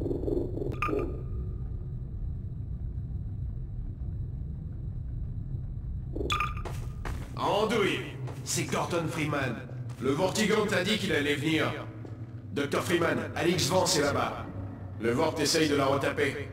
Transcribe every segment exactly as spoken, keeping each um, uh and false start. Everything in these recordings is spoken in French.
Andouille, c'est Gordon Freeman. Le Vortigant t'a dit qu'il allait venir. Docteur Freeman, Alix Vance est là-bas. Le Vort essaye de la retaper.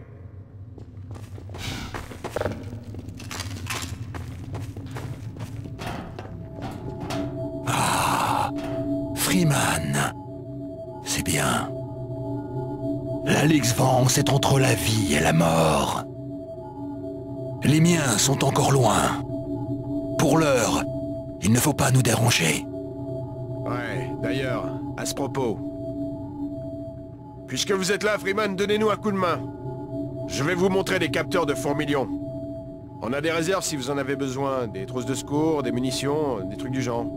Ah, Freeman. C'est bien. L'Alix Vance est entre la vie et la mort. Les miens sont encore loin. Pour l'heure, il ne faut pas nous déranger. Ouais, d'ailleurs, à ce propos. Puisque vous êtes là, Freeman, donnez-nous un coup de main. Je vais vous montrer des capteurs de fourmilions. On a des réserves si vous en avez besoin, des trousses de secours, des munitions, des trucs du genre.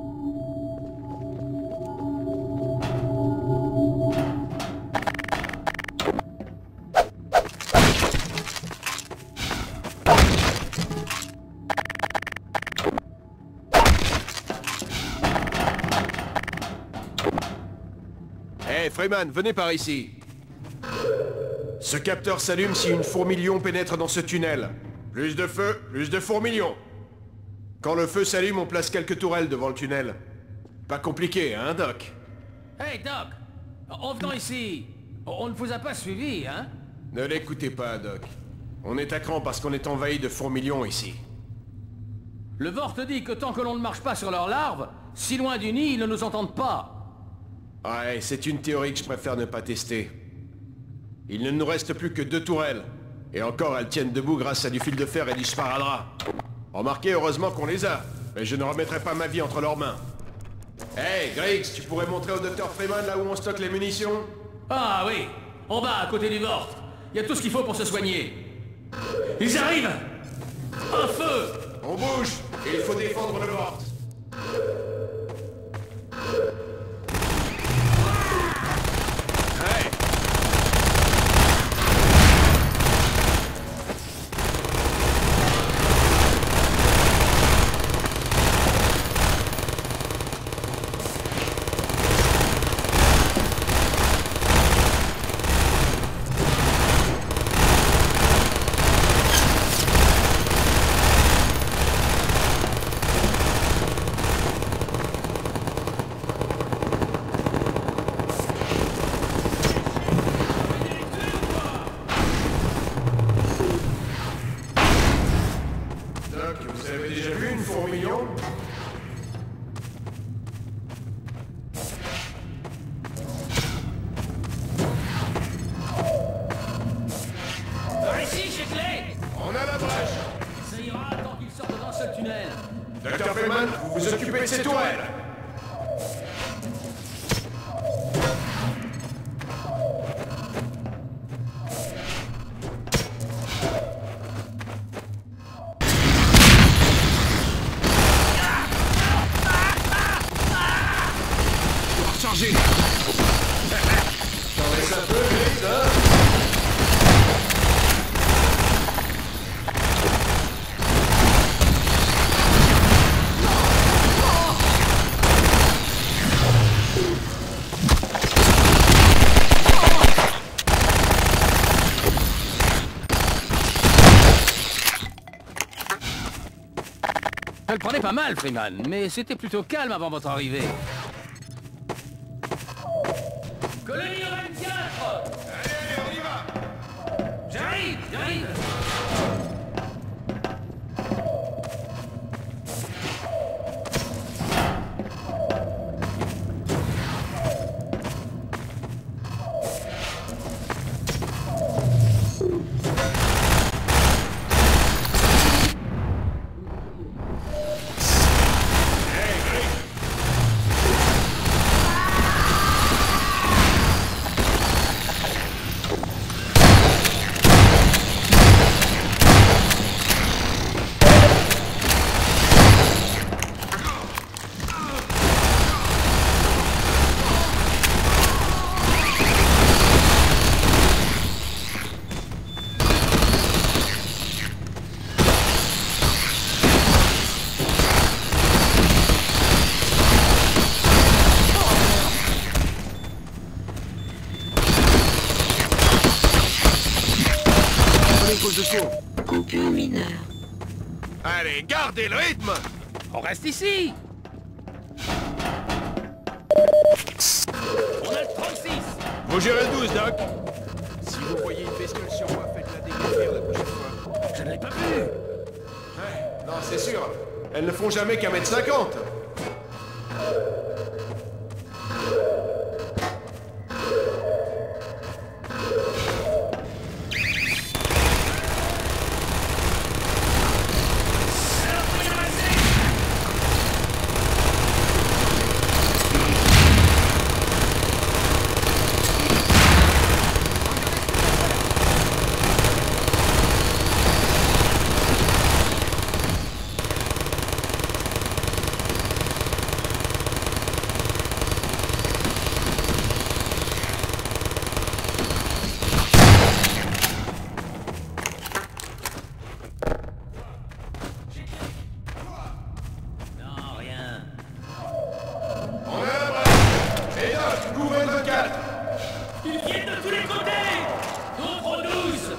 Hey, Freeman, venez par ici. Ce capteur s'allume si une fourmilion pénètre dans ce tunnel. Plus de feu, plus de fourmilions. Quand le feu s'allume, on place quelques tourelles devant le tunnel. Pas compliqué, hein, Doc? Hey, Doc! En venant ici, on ne vous a pas suivi, hein? Ne l'écoutez pas, Doc. On est à cran parce qu'on est envahi de fourmilions ici. Le Vort te dit que tant que l'on ne marche pas sur leurs larves, si loin du nid, ils ne nous entendent pas. Ouais, c'est une théorie que je préfère ne pas tester. Il ne nous reste plus que deux tourelles. Et encore, elles tiennent debout grâce à du fil de fer et du sparadrap. Remarquez, heureusement qu'on les a. Mais je ne remettrai pas ma vie entre leurs mains. Hey, Griggs, tu pourrais montrer au docteur Freeman là où on stocke les munitions? Ah oui, en bas, à côté du Vort. Il y a tout ce qu'il faut pour se soigner. Ils arrivent! Un feu! On bouge! Il faut défendre le Vort. Hey! Vous avez déjà vu une fourmilion? Par ici, j'ai clé! On a la brèche! Ça ira tant qu'ils sortent d'un seul tunnel. Docteur Freeman, vous vous occupez de ces tourelles! Chargé! T'en laisses un peu, Griggs, hein? Elle prenait pas mal, Freeman, mais c'était plutôt calme avant votre arrivée. Colonie vingt-quatre! Allez, allez, on y va! J'arrive, j'arrive! pose de son. Coupure mineure. Allez, gardez le rythme. On reste ici. On a le trente-six. Vous gérez le douze, Doc. Si vous voyez une bestiole sur moi, faites-la découvrir la prochaine fois. Je ne l'ai pas vu. Ouais, non, c'est sûr. Elles ne font jamais qu'un mètre cinquante. Non, rien. On est à la brèche. Et Doc, couvrez le vingt-quatre. Ils viennent de tous les côtés. Nombre douze.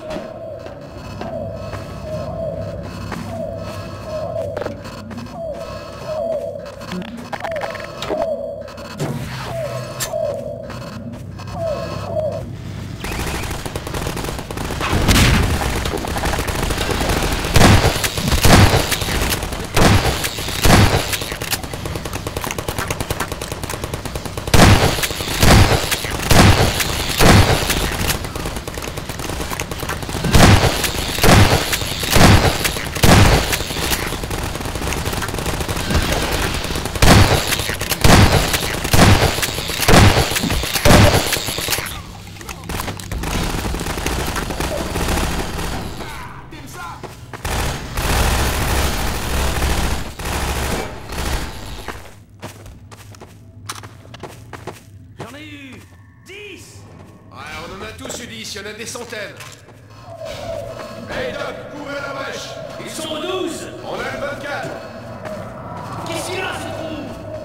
J'en ai eu dix. Ouais, on en a tous eu dix, il y en a des centaines. Hey Doc, couvrez la brèche. Ils sont au douze. On a le vingt-quatre. Qu'est-ce qu'il y a, ce trou?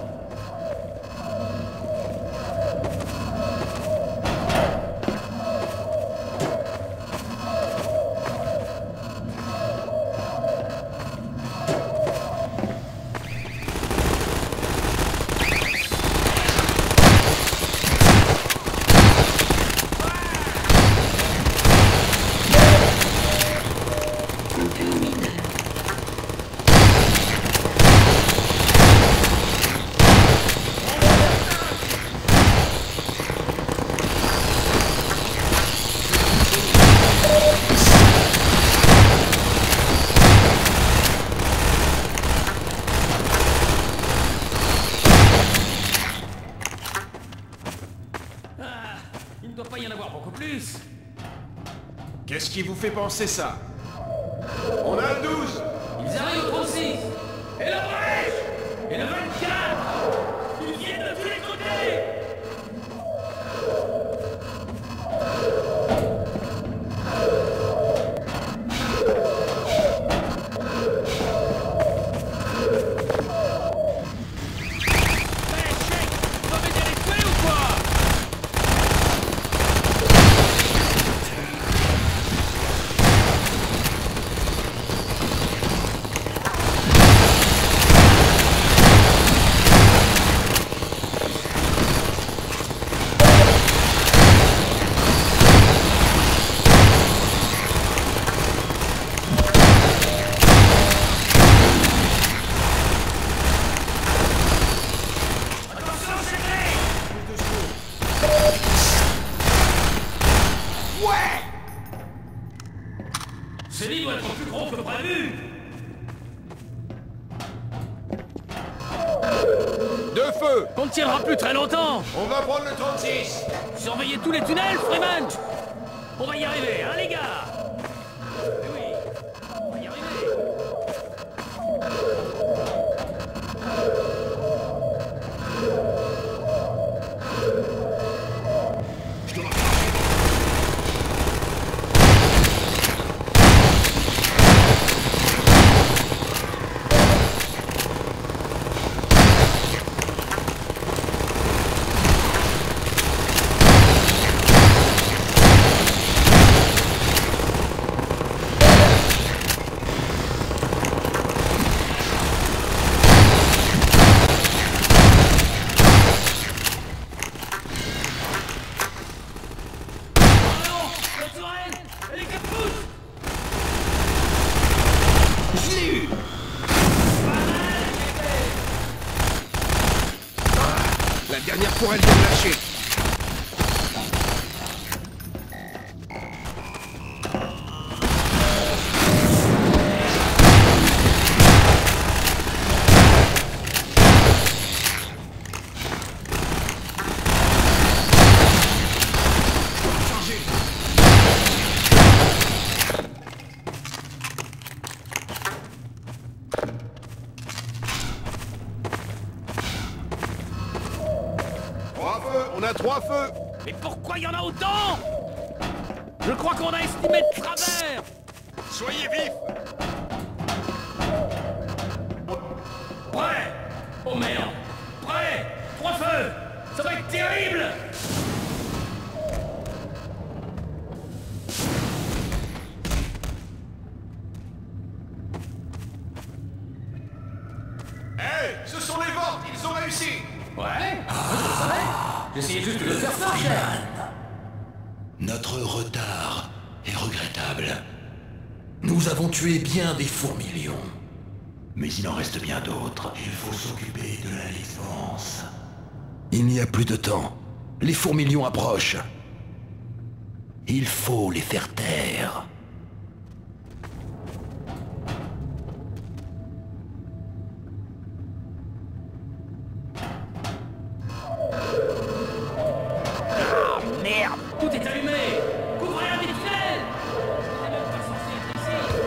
Coupure mineure. Ah, il ne doit pas y en avoir beaucoup plus. Qu'est-ce qui vous fait penser ça? On a le douze. Ils arrivent au trente-six. Et la brèche. Et le vingt-quatre. Ils viennent de tous les côtés. Hey, Shake, tu vas m'aider à les tuer ou quoi? Attention, Cédric. Ouais. Ce lit doit être plus gros que prévu. De feu. On ne tiendra plus très longtemps. On va prendre le trente-six. Surveillez tous les tunnels, Freeman. On va y arriver, hein, les gars. Eh oui, on va y arriver. tourelle! Elle est capouche! Je l'ai eu. La dernière tourelle vient de lâcher. On a trois feux! Mais pourquoi il y en a autant? Je crois qu'on a estimé de travers! Soyez vifs! Prêt! Oh merde! Prêt! Trois feux! Ça va être terrible! Hé! Ce sont les ventes! Ils ont réussi! Ouais? Je le savais! J'essayais juste de le faire ça, cher! Notre retard est regrettable. Nous avons tué bien des fourmilions. Mais il en reste bien d'autres. Il faut s'occuper de la licence. Il n'y a plus de temps. Les fourmilions approchent. Il faut les faire taire. Tout est allumé! Couvrez un visuel! C'est même pas censé être ici!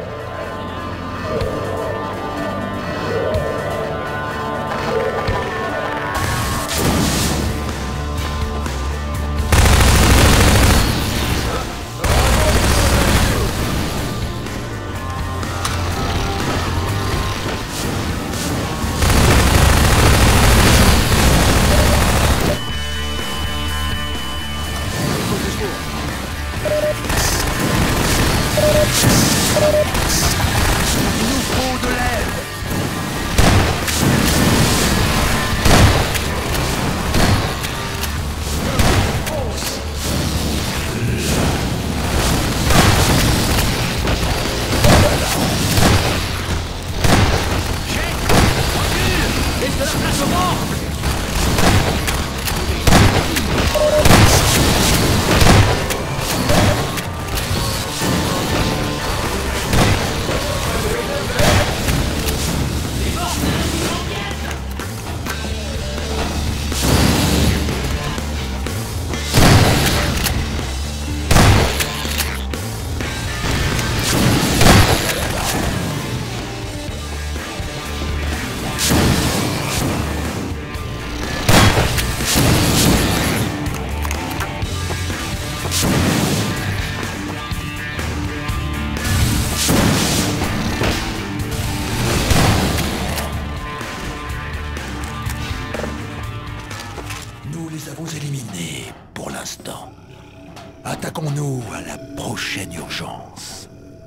Attaquons-nous à la prochaine urgence.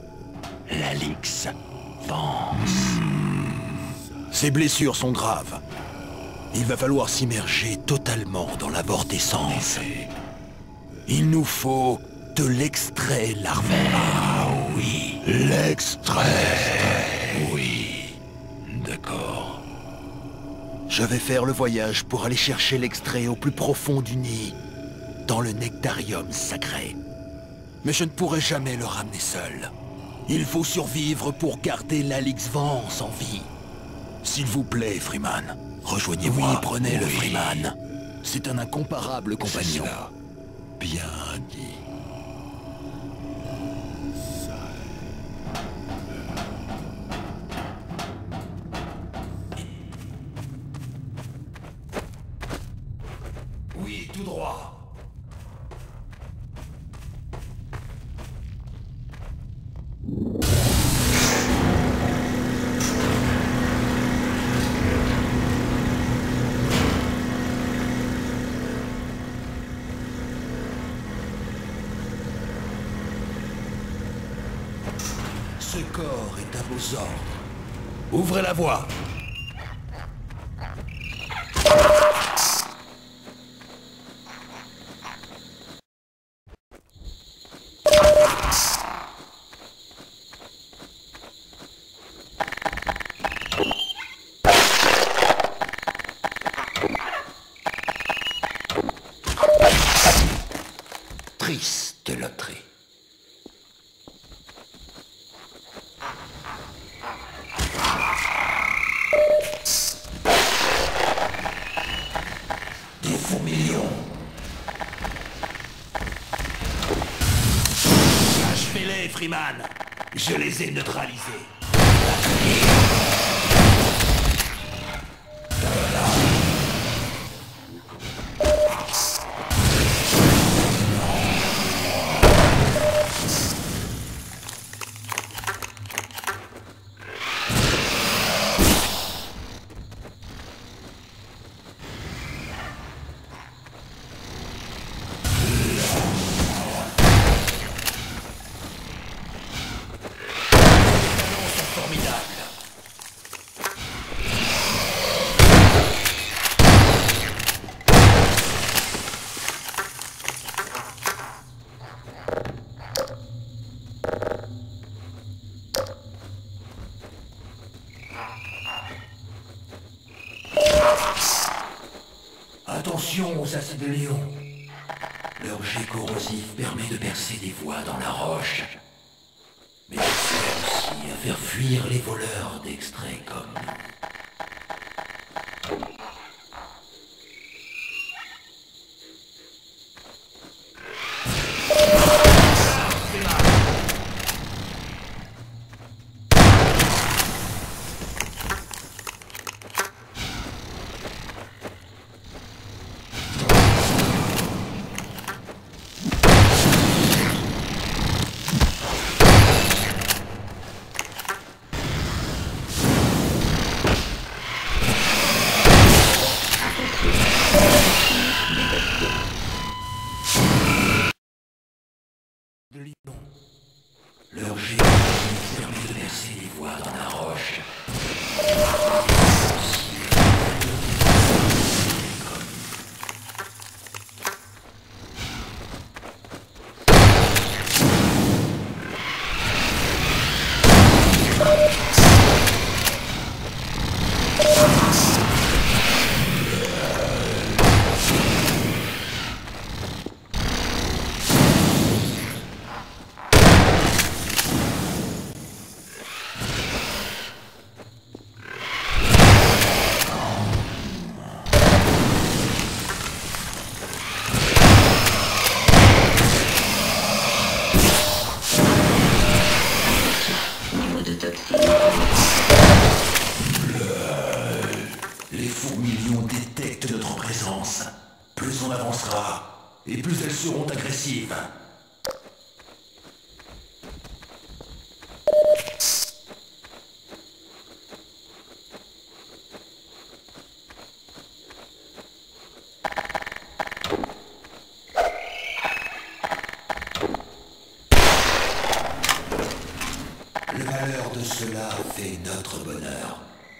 L'Alyx Vance. Ses blessures sont graves. Il va falloir s'immerger totalement dans la vortessence. Il nous faut de l'extrait larvaire. Ah oui, l'extrait. Oui, d'accord. Je vais faire le voyage pour aller chercher l'extrait au plus profond du nid, dans le nectarium sacré. Mais je ne pourrai jamais le ramener seul. Il faut survivre pour garder l'Alyx Vance en vie. S'il vous plaît, Freeman, rejoignez-moi. Oui, prenez le Freeman. C'est un incomparable compagnon. Bien dit. Oui, tout droit. Ce corps est à vos ordres. Ouvrez la voie. batterie. Des fourmilions. Achevez-les, Freeman. Je les ai neutralisés. Attention aux acides de lion. Leur jet corrosif permet de percer des voies dans la roche. Mais il sert aussi à faire fuir les voleurs d'extraits comme nous. De lion. Leur jet permet de percer les voies dans la roche. Les fourmilions détectent notre présence. Plus on avancera, et plus elles seront agressives. Le malheur de cela fait notre bonheur.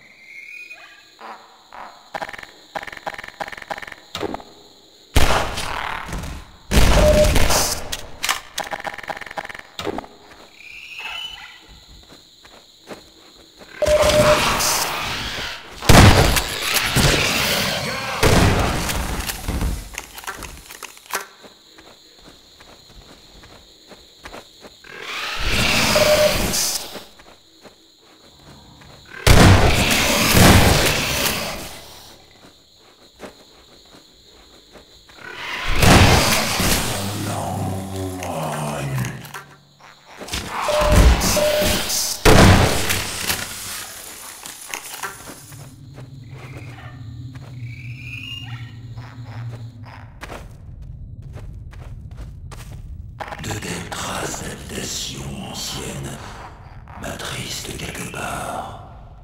De telles traces d'habitation ancienne m'attristent quelque part.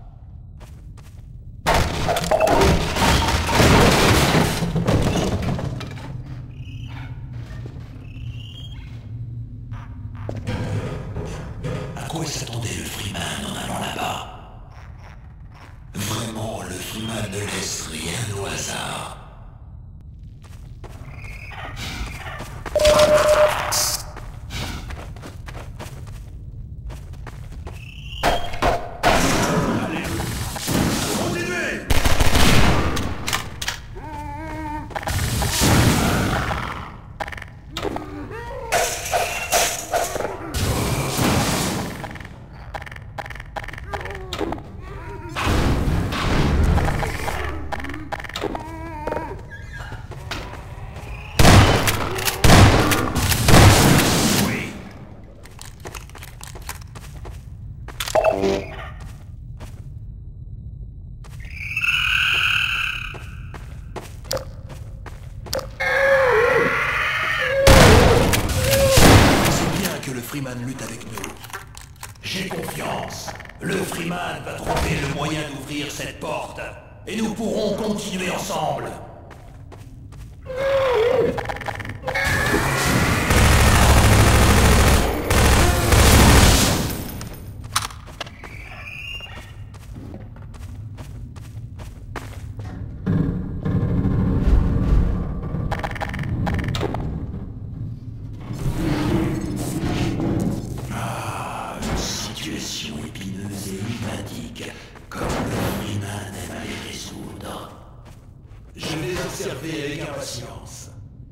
À quoi s'attendait le Freeman en allant là-bas? Vraiment, le Freeman ne laisse rien au hasard. Freeman lutte avec nous. J'ai confiance. Le Freeman va trouver le moyen d'ouvrir cette porte. Et nous pourrons continuer ensemble. Comme le Freeman aime à les résoudre. Je vais observer avec impatience.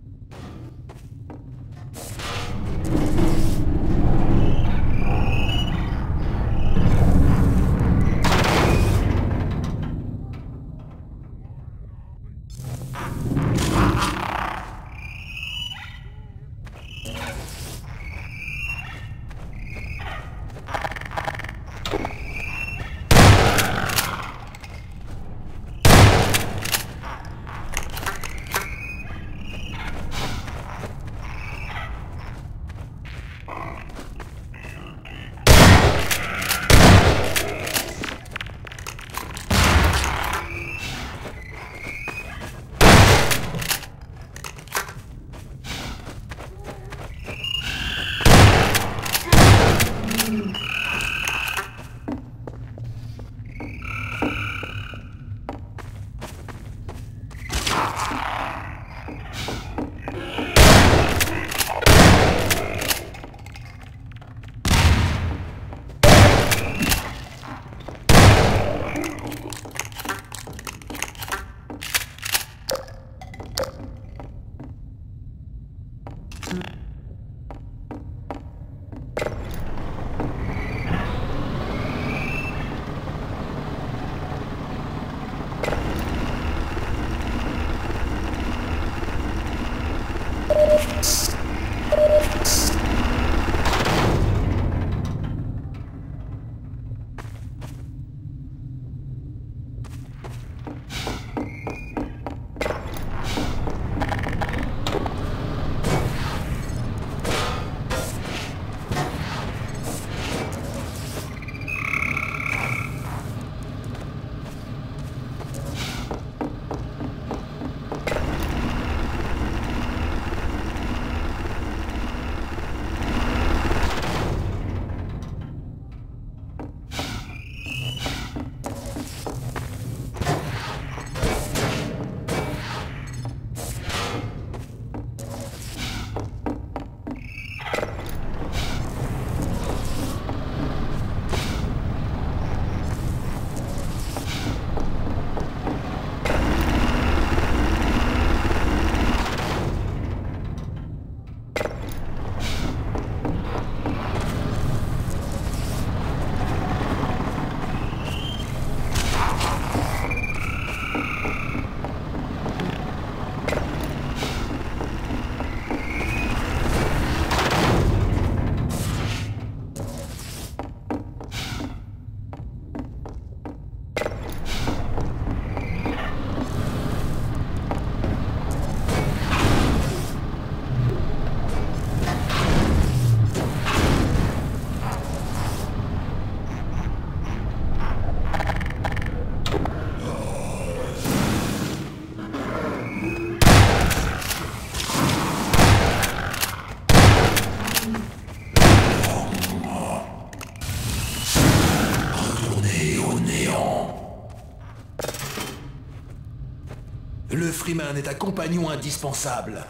Le Freeman est un compagnon indispensable.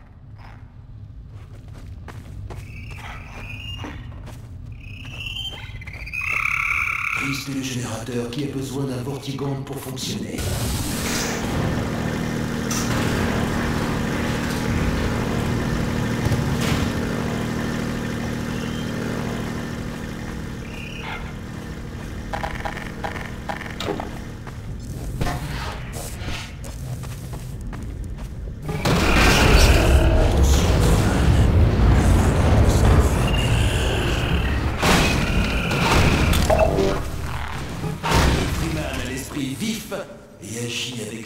Triste le générateur qui a besoin d'un vortigone pour fonctionner. Vif et agit avec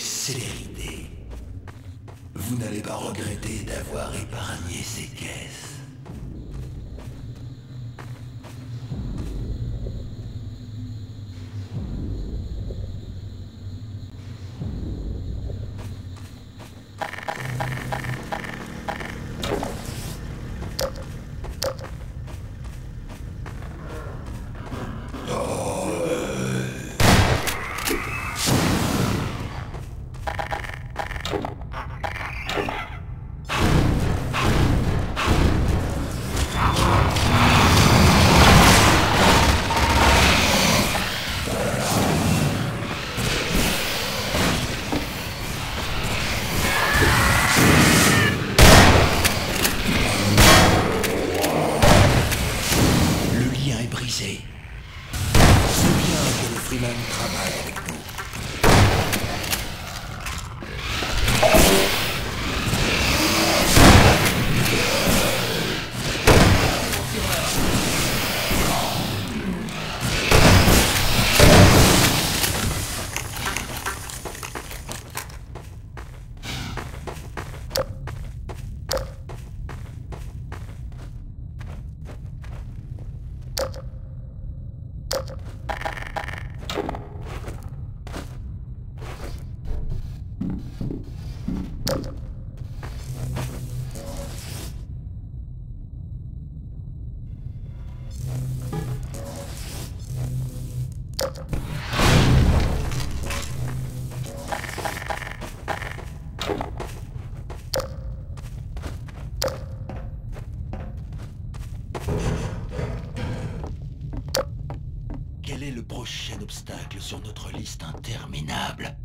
Quel est le prochain obstacle sur notre liste interminable?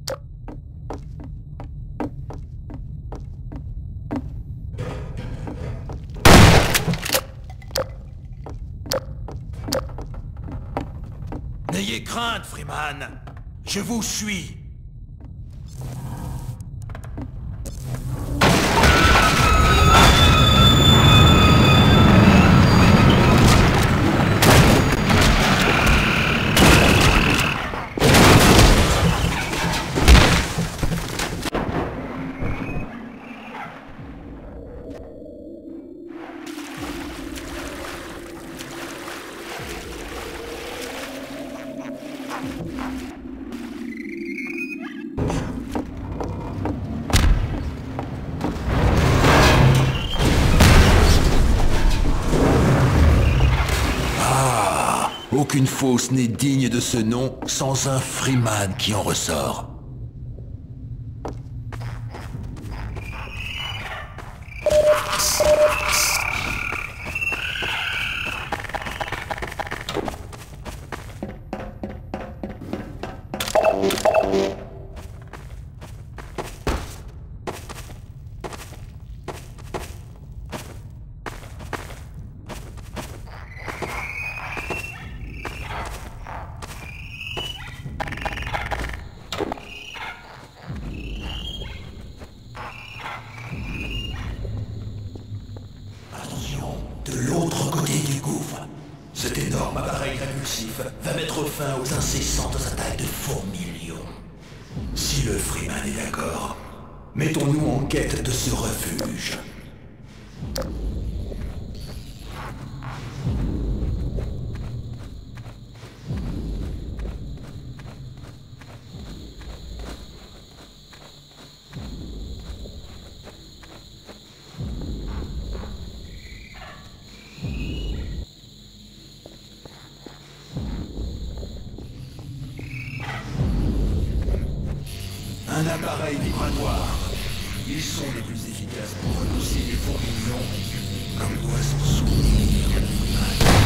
N'ayez crainte, Freeman. Je vous suis. Aucune fosse n'est digne de ce nom sans un Freeman qui en ressort. De l'autre côté du gouffre, cet énorme appareil répulsif va mettre fin aux incessantes attaques de fourmilions. Si le Freeman est d'accord, mettons-nous en quête de ce refuge. Un appareil vibratoire. Ils sont les plus efficaces pour repousser les fourmilions, comme doit s'en souvenir le Freeman.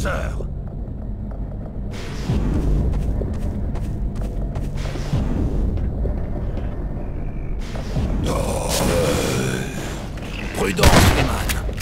l'ascenseur. Oh, euh... Prudence, Freeman.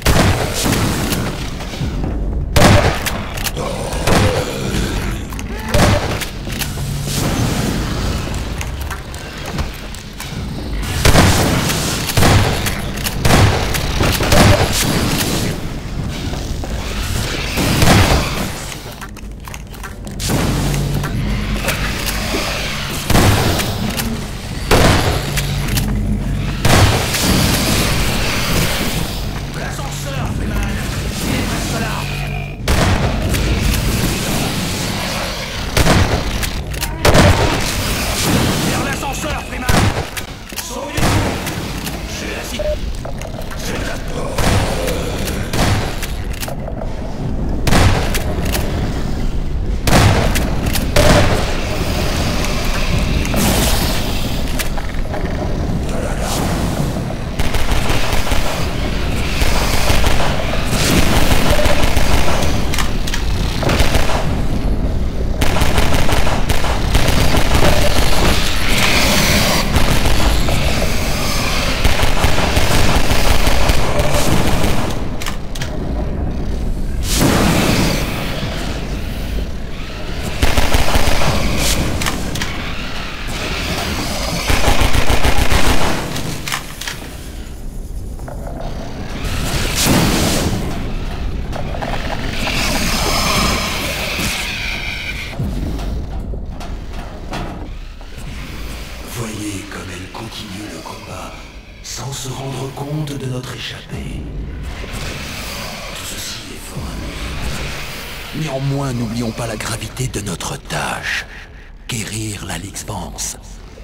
Voyez comme elle continue le combat, sans se rendre compte de notre échappée. Tout ceci est fort amusant. Néanmoins, n'oublions pas la gravité de notre tâche. Guérir la Lix Vance.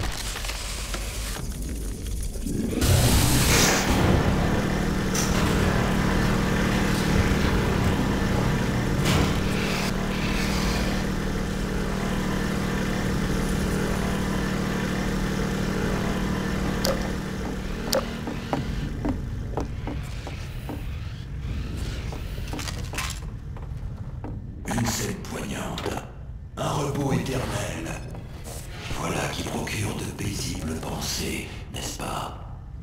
Une scène poignante, un repos éternel. Voilà qui procure de paisibles pensées, n'est-ce pas?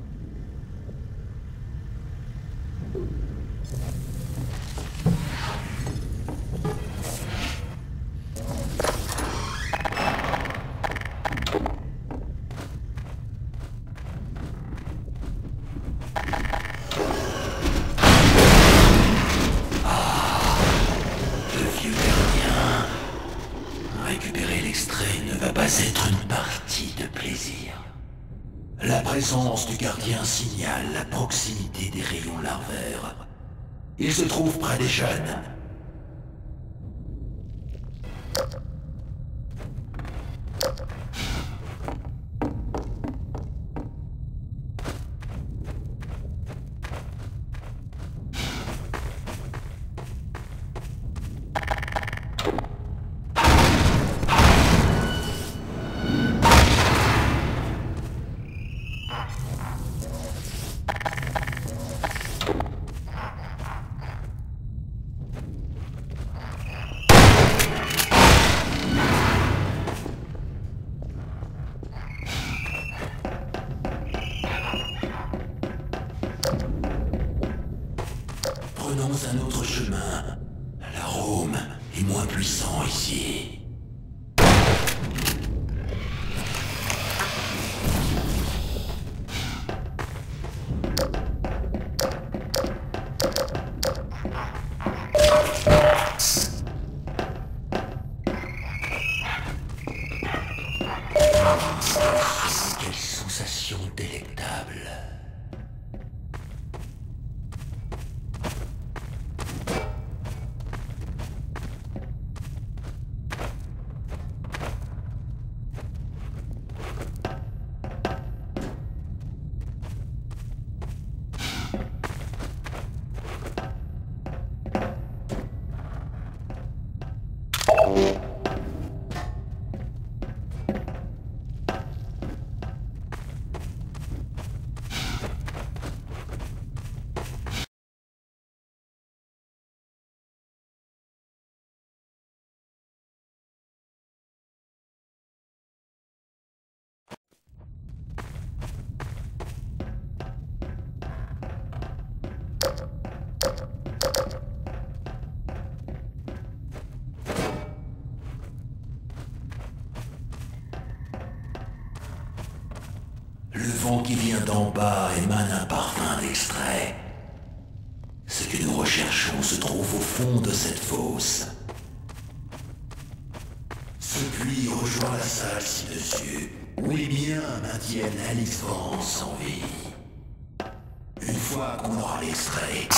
Récupérer l'extrait ne va pas être une partie de plaisir. La présence du gardien signale la proximité des rayons larvaires. Il se trouve près des jeunes. Prenons un autre chemin. L'arôme est moins puissant ici. Quelle sensation délectable. Le vent qui vient d'en bas émane un parfum d'extrait. Ce que nous recherchons se trouve au fond de cette fosse. Ce puits rejoint la salle ci-dessus, où les miens maintiennent Alix Vance en vie. Une fois qu'on aura l'extrait...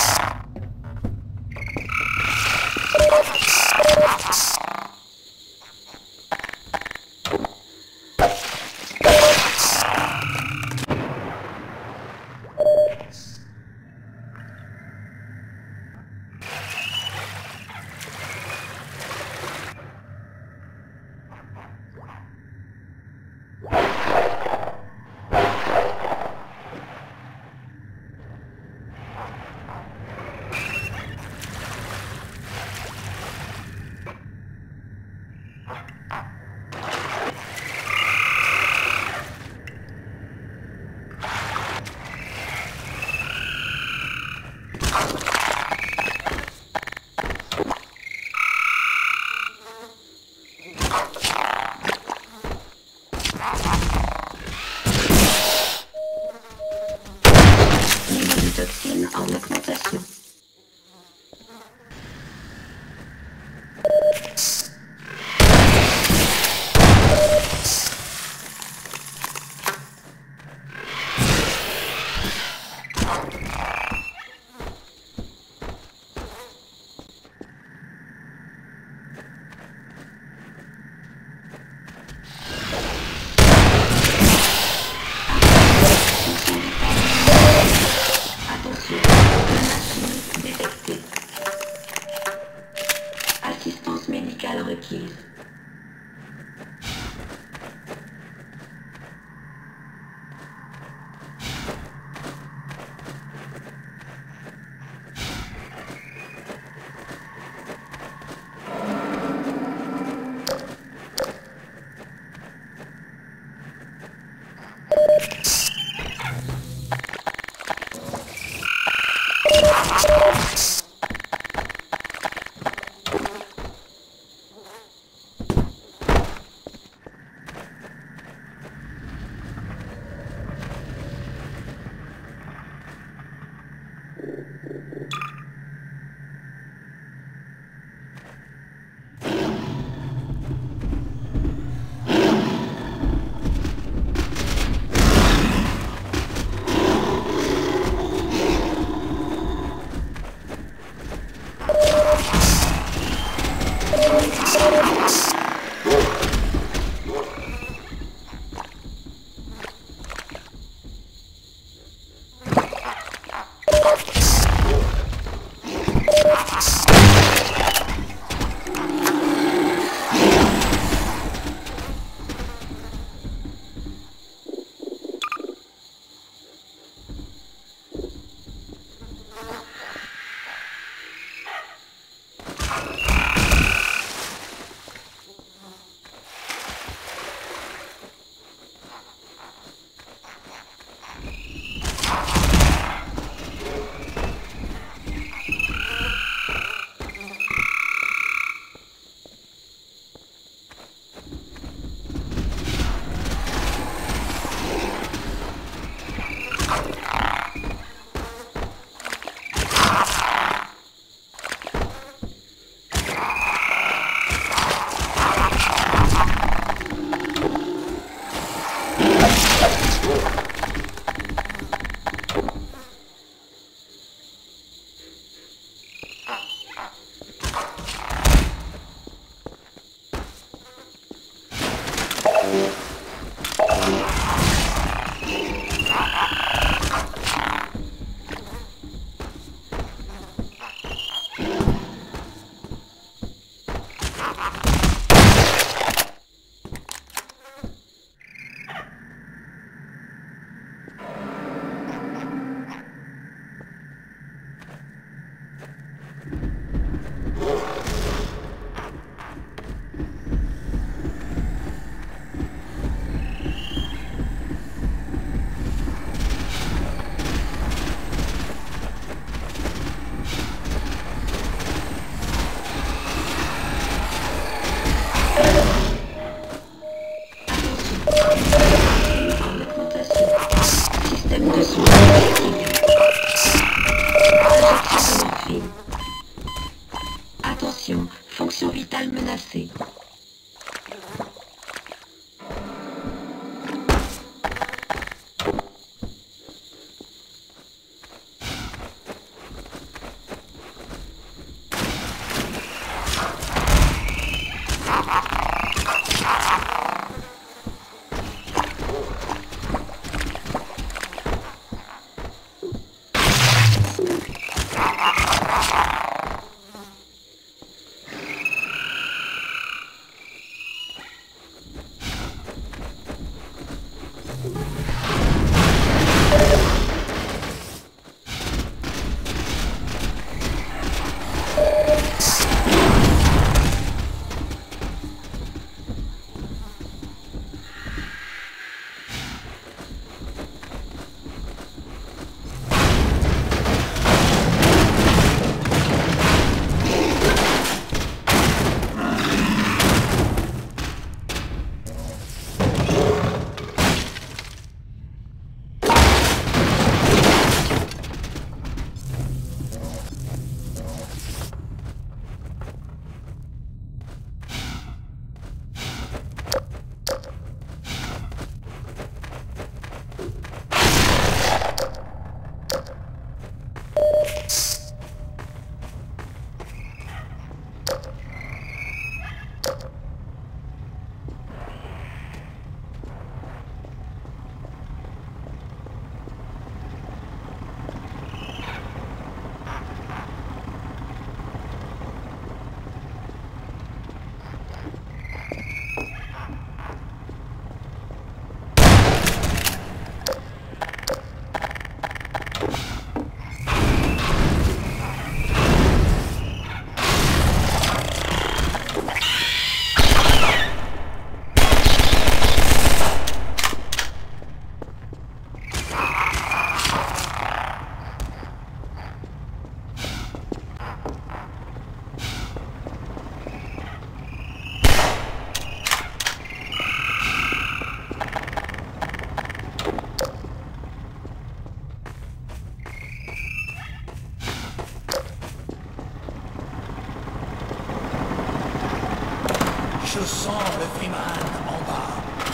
Je sens le Freeman en bas.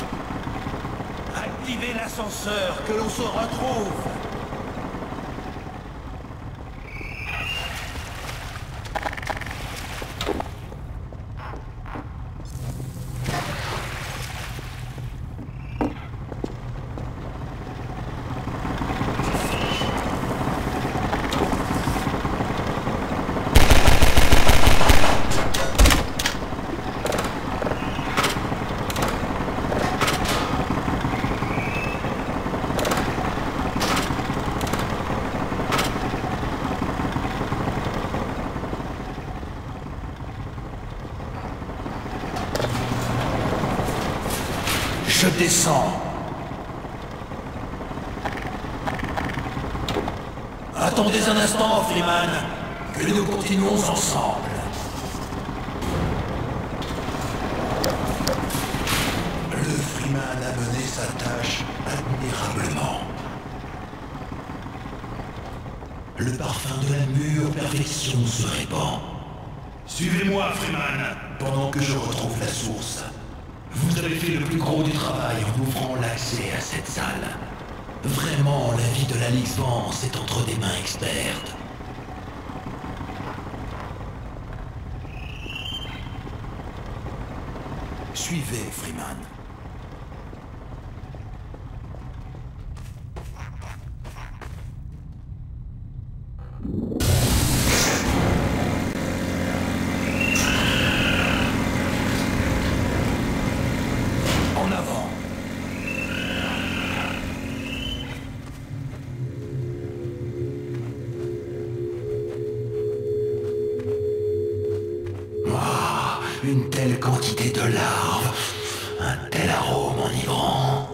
Activez l'ascenseur, que l'on se retrouve. Je descends. Attendez un instant, Freeman, que nous continuons ensemble. Le Freeman a mené sa tâche admirablement. Le parfum de la mûre perfection se répand. Suivez-moi, Freeman, pendant que je retrouve la source. Vous avez fait le plus gros du travail en ouvrant l'accès à cette salle. Vraiment, la vie de l'Alix Vance est entre des mains expertes. Suivez, Freeman. En avant. Ah, une telle quantité de larves, un tel arôme enivrant.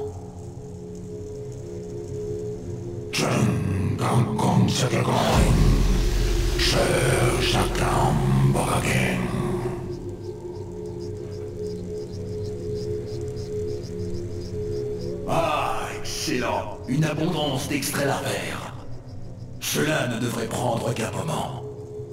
Ah, excellent. Une abondance d'extraits larvaires. Cela ne devrait prendre qu'un moment.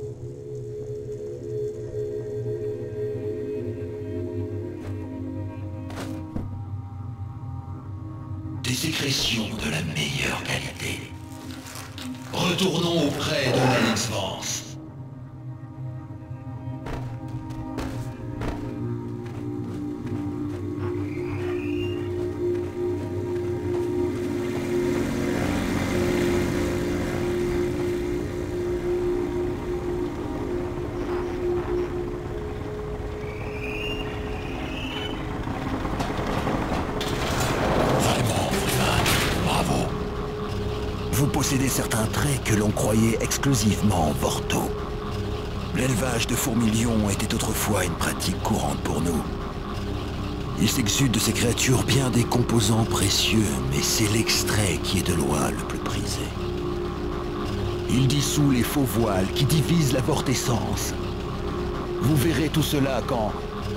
Des sécrétions de la meilleure qualité. Retournons auprès de l'Alix Vance. Vraiment, Vous possédez certains traits que l'on croyait exclusivement vortaux. L'élevage de fourmilions était autrefois une pratique courante pour nous. Il s'exude de ces créatures bien des composants précieux, mais c'est l'extrait qui est de loin le plus prisé. Il dissout les faux voiles qui divisent la vortessence. Vous verrez tout cela quand...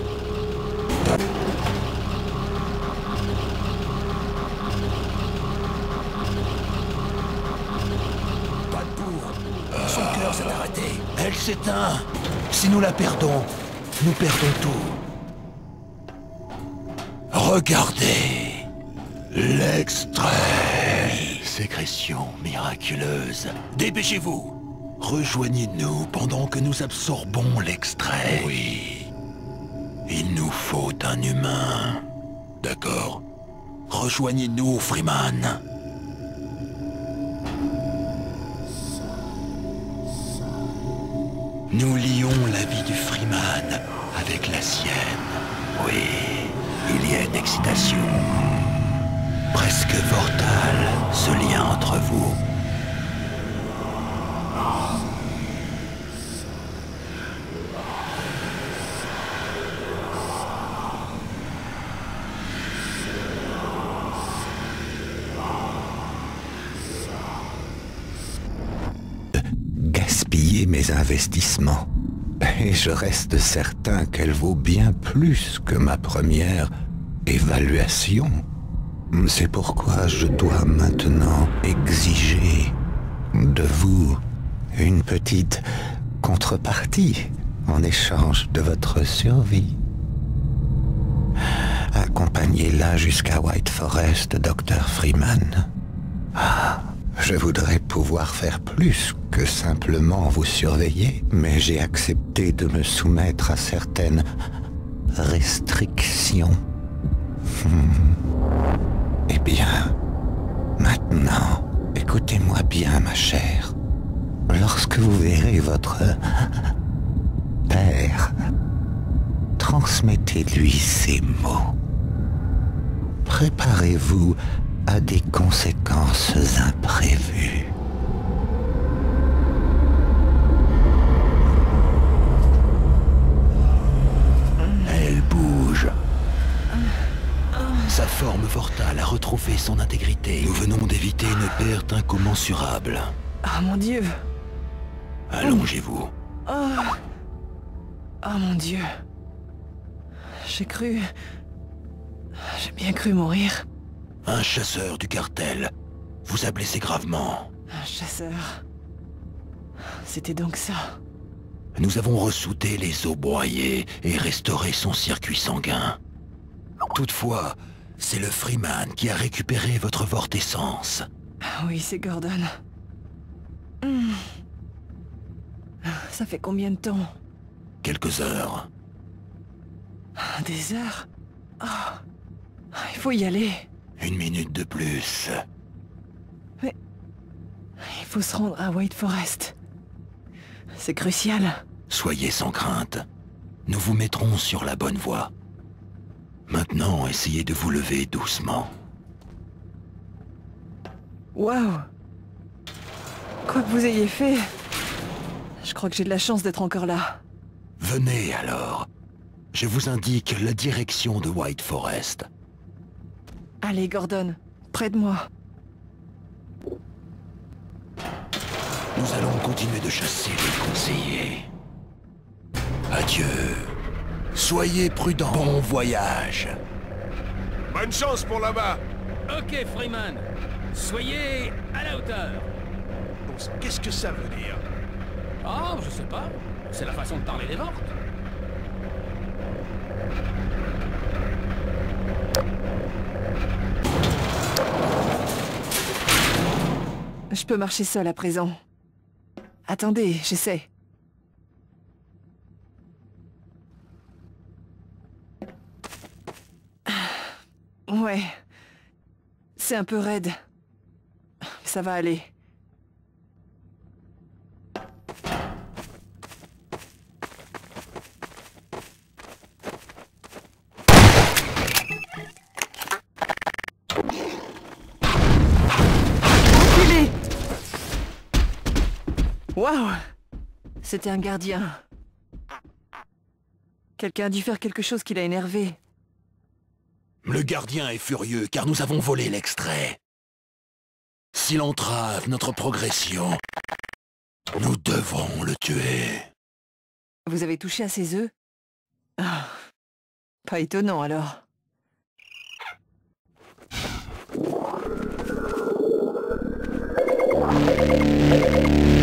Pas de bourre. Son cœur s'est arrêté. Elle s'éteint. Si nous la perdons, nous perdons tout. Regardez. L'extrait. Sécrétion miraculeuse. Dépêchez-vous. Rejoignez-nous pendant que nous absorbons l'extrait. Oui. Il nous faut un humain. D'accord. Rejoignez-nous, Freeman. Nous lions la vie du Freeman avec la sienne. Oui, il y a une excitation. Presque vortale, ce lien entre vous. Gaspiller mes investissements. Et je reste certain qu'elle vaut bien plus que ma première évaluation. C'est pourquoi je dois maintenant exiger de vous une petite contrepartie en échange de votre survie. Accompagnez-la jusqu'à White Forest, docteur Freeman. Ah, je voudrais pouvoir faire plus que simplement vous surveiller, mais j'ai accepté de me soumettre à certaines restrictions. Eh bien, maintenant, écoutez-moi bien, ma chère. Lorsque vous verrez votre père, transmettez-lui ces mots. Préparez-vous à des conséquences imprévues. Elle bouge. Sa forme vortale a retrouvé son intégrité. Nous venons d'éviter une perte incommensurable. Ah mon Dieu. Allongez-vous. Oh. Oh mon Dieu. J'ai cru... J'ai bien cru mourir. Un chasseur du cartel vous a blessé gravement. Un chasseur... C'était donc ça. Nous avons ressouté les os broyés et restauré son circuit sanguin. Toutefois, c'est le Freeman qui a récupéré votre vortessence. Oui, c'est Gordon. Hmm. Ça fait combien de temps? Quelques heures. Des heures? Oh. Il faut y aller. Une minute de plus. Mais... Il faut se rendre à White Forest. C'est crucial. Soyez sans crainte. Nous vous mettrons sur la bonne voie. Maintenant, essayez de vous lever doucement. Waouh! Quoi que vous ayez fait, je crois que j'ai de la chance d'être encore là. Venez alors. Je vous indique la direction de White Forest. Allez, Gordon, près de moi. Nous allons continuer de chasser les conseillers. Adieu. Soyez prudents. Bon voyage. Bonne chance pour là-bas. Ok, Freeman. Soyez à la hauteur. Bon, qu'est-ce que ça veut dire? Oh, je sais pas. C'est la façon de parler des mortes. Je peux marcher seul à présent. Attendez, j'essaie. Ouais. C'est un peu raide. Ça va aller. Enculé! Waouh! C'était un gardien. Quelqu'un a dû faire quelque chose qui l'a énervé. Le gardien est furieux car nous avons volé l'extrait. S'il entrave notre progression, nous devrons le tuer. Vous avez touché à ses œufs? Ah, pas étonnant alors. Thank you.